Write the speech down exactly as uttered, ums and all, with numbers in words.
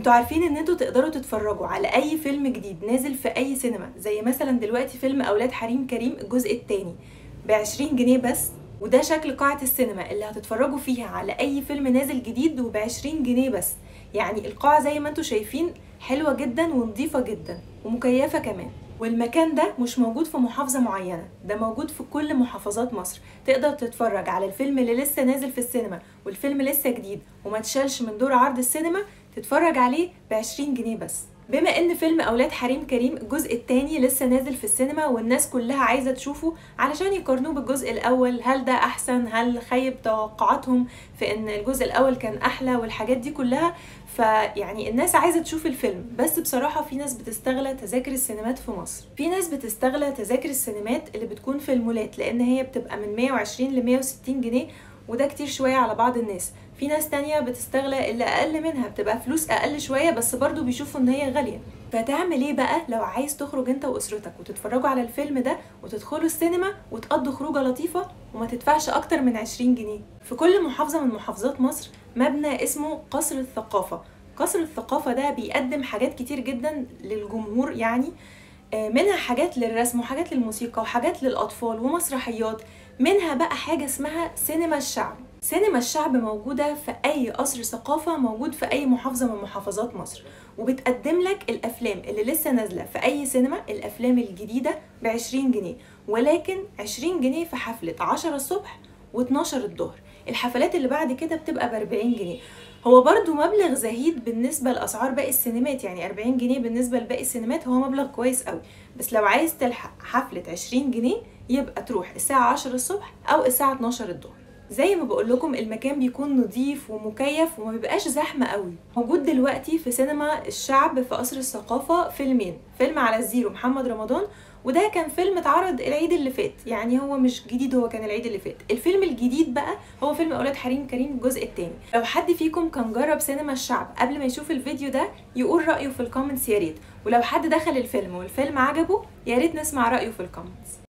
انتوا عارفين ان انتوا تقدروا تتفرجوا على اي فيلم جديد نازل في اي سينما، زي مثلا دلوقتي فيلم اولاد حريم كريم الجزء الثاني بعشرين جنيه بس. وده شكل قاعة السينما اللي هتتفرجوا فيها على اي فيلم نازل جديد وبعشرين جنيه بس. يعني القاعة زي ما انتوا شايفين حلوة جدا ونظيفة جدا ومكيفة كمان. والمكان ده مش موجود في محافظة معينة، ده موجود في كل محافظات مصر. تقدر تتفرج على الفيلم اللي لسه نازل في السينما والفيلم لسه جديد وما تشالش من دور عرض السينما، تتفرج عليه بعشرين جنيه بس. بما ان فيلم اولاد حريم كريم الجزء الثاني لسه نازل في السينما والناس كلها عايزة تشوفه علشان يقارنوه بالجزء الاول، هل ده احسن، هل خيب توقعاتهم في ان الجزء الاول كان احلى والحاجات دي كلها. فيعني الناس عايزة تشوف الفيلم، بس بصراحة في ناس بتستغلى تذاكر السينمات في مصر. في ناس بتستغلى تذاكر السينمات اللي بتكون في المولات لان هي بتبقى من مية وعشرين ل مية وستين جنيه، وده كتير شوية على بعض الناس. في ناس تانية بتستغلى اللي اقل منها، بتبقى فلوس اقل شوية بس برضو بيشوفوا ان هي غالية. فتعمل ايه بقى لو عايز تخرج انت واسرتك وتتفرجوا على الفيلم ده وتدخلوا السينما وتقضوا خروجة لطيفة وما تدفعش اكتر من عشرين جنيه؟ في كل محافظة من محافظات مصر مبنى اسمه قصر الثقافة. قصر الثقافة ده بيقدم حاجات كتير جدا للجمهور، يعني منها حاجات للرسم وحاجات للموسيقى وحاجات للأطفال ومسرحيات. منها بقى حاجة اسمها سينما الشعب. سينما الشعب موجودة في أي قصر ثقافة موجود في أي محافظة من محافظات مصر، وبتقدم لك الأفلام اللي لسه نازلة في أي سينما، الأفلام الجديدة بعشرين جنيه، ولكن عشرين جنيه في حفلة عشرة الصبح واتناشر الظهر. الحفلات اللي بعد كده بتبقى بأربعين جنيه. هو برضو مبلغ زهيد بالنسبة لأسعار باقي السينمات، يعني أربعين جنيه بالنسبة لباقي السينمات هو مبلغ كويس قوي. بس لو عايز تلحق حفلة عشرين جنيه يبقى تروح الساعة عشرة الصبح أو الساعة اتناشر الظهر. زي ما بقول لكم المكان بيكون نظيف ومكيف وما بيبقاش زحمة قوي. موجود دلوقتي في سينما الشعب في قصر الثقافة فيلمين، فيلم على الزيرو محمد رمضان، وده كان فيلم اتعرض العيد اللي فات، يعني هو مش جديد، هو كان العيد اللي فات. الفيلم الجديد بقى هو فيلم اولاد حريم كريم الجزء الثاني. لو حد فيكم كان جرب سينما الشعب قبل ما يشوف الفيديو ده يقول رأيه في الكومنتس يا ريت، ولو حد دخل الفيلم والفيلم عجبه يا ريت نسمع رأيه في الكومنتس.